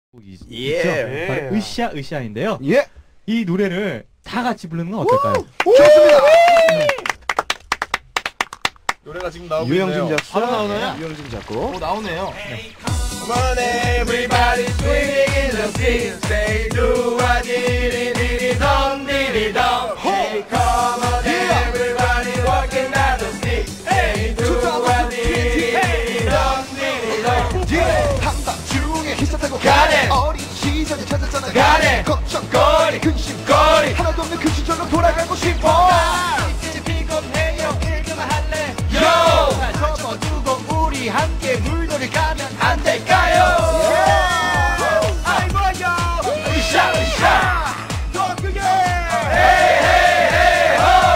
곡이 예. 있죠. 바로 으쌰 으쌰인데요. 예. 이 노래를 다 같이 부르는 건 어떨까요? 좋습니다. 노래가 지금 나오고 유영진 있네요. 작사. 바로 나오나요? 유영진 작곡. 나오네요. Come on everybody swinging in the street Say do a diddy diddy dum diddy dum Hey come on everybody walking down the street Hey do a diddy diddy dum diddy dum 한밤중에 히스타고 가네. 어린 시절을 찾았잖아. 가네. 걱정거리 근심거리 하나도 없는 그 시절로 돌아가고 싶어. 이제 픽업해요 1등 할래 Yo 접어두고 우리 함께 물놀이 가면 안 될까요? 아이 뭐야 으쌰 으쌰 더 크게 헤이 헤이 헤이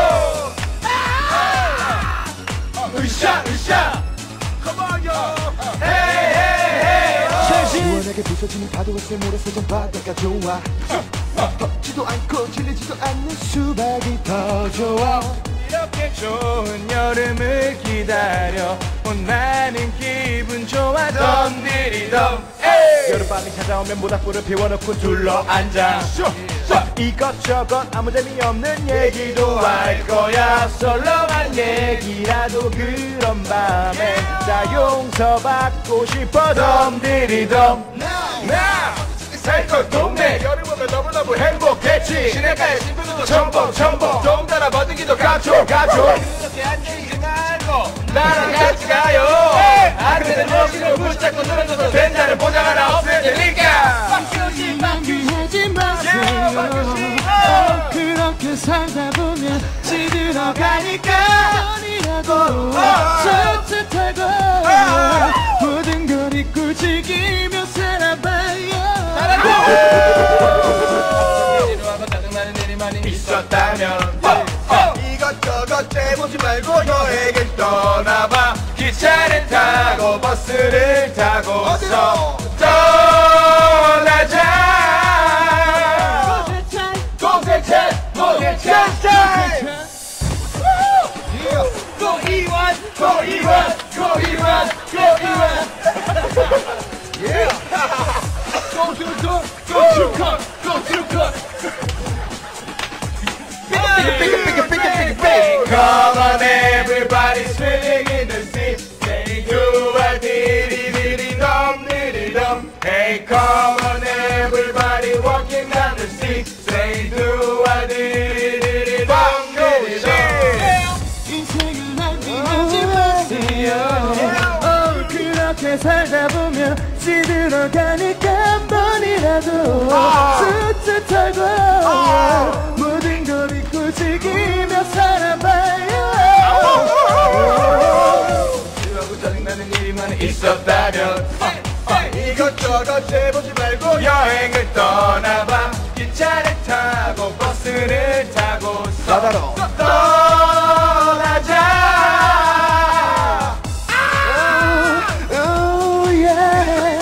호 으쌰 으쌰 Come on yo 헤이 헤이 헤이 시원하게 부서지는 파도가 새 모래새전 바다가 좋아. 덥지도 않고 질리지도 않는 수박이 더 좋아. 이렇게 좋은 여름을 기다려 나는 기분 좋아 덤디리덤 여름밤이 찾아오면 모닥불을 피워놓고 둘러앉아 이것저것 아무 재미없는 얘기도 할 거야 썰렁한 얘기라도 그런 밤에 자 용서받고 싶어 덤디리덤 살것 동네 여름 오면 너무너무 행복했지 시내가의 신부도 첨벙 동달아 버티기도 가족 그렇게 앉아있지 말고 나랑 같이 가요 안 되는 여기를 붙잡고 늘어져서 된다는 보장 하나 없을 테니까 바뀌지 하지 마세요. 그렇게 살다 보면 시들어가니까 뻔이라고 쫓아타고 모든 걸 잊고 즐기며 살아봐요. 내리로하고 짜증나는 일이 많이 있었다면 이것저것 재보지 말고 여행을 떠나봐 기차를 타고 버스를 타고서 떠나자 고세찬 고이완 Yeah Go to the cut Come on everybody swinging in the street Say do a diddy diddy dum diddy dum Hey come on everybody walking down the street Say do a diddy diddy dum diddy dum 인생을 낭비하지 마세요. 그렇게 살다 보면 시들어가니까 한 번이라도 숫자 타고 모든 걸 잊고 즐기며 살아봐요. 지루하고 짜증나는 일이 많이 있었다면 이것저것 재보지 말고 여행을 떠나봐 기차를 타고 버스를 타고서 바다로 떠나자 Oh yeah.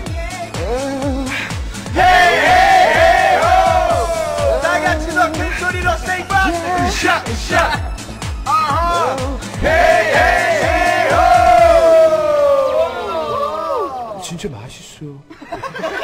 Hey hey hey ho 다같이 더 큰 소리로 say fast 으쌰 으쌰 Hey hey hey ho 진짜 맛있어.